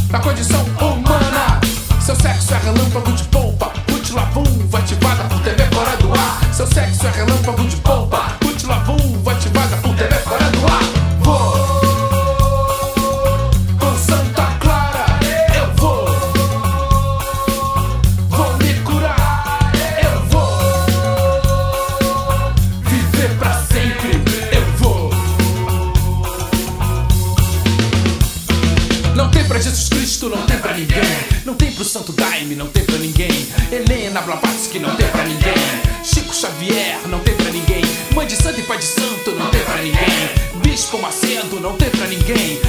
na condição humana. Seu sexo é relâmpago de polpa, útil a vulva ativada por TV fora do ar. Seu sexo é relâmpago de polpa, útil a vulva ativada por TV fora do ar. Vou com Santa Clara, eu vou me curar, eu vou viver pra sempre, eu vou. Não tem pra Jesus Cristo, não tem pra ninguém. Não tem pro Santo Daime, não tem pra ninguém. Helena Blavatsky, não tem pra ninguém. Chico Xavier, não tem pra ninguém. Mãe de santo e pai de santo, não tem pra ninguém. Bispo Macedo, não tem pra ninguém.